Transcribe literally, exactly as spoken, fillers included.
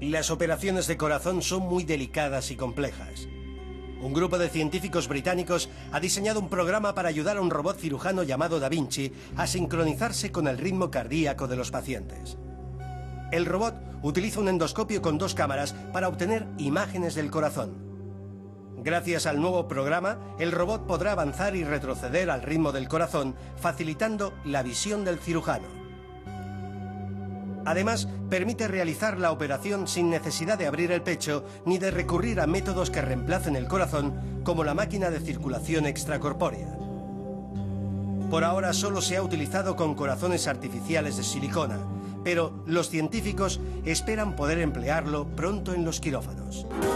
Las operaciones de corazón son muy delicadas y complejas. Un grupo de científicos británicos ha diseñado un programa para ayudar a un robot cirujano llamado Da Vinci a sincronizarse con el ritmo cardíaco de los pacientes. El robot utiliza un endoscopio con dos cámaras para obtener imágenes del corazón. Gracias al nuevo programa, el robot podrá avanzar y retroceder al ritmo del corazón, facilitando la visión del cirujano. Además, permite realizar la operación sin necesidad de abrir el pecho ni de recurrir a métodos que reemplacen el corazón, como la máquina de circulación extracorpórea. Por ahora solo se ha utilizado con corazones artificiales de silicona, pero los científicos esperan poder emplearlo pronto en los quirófanos.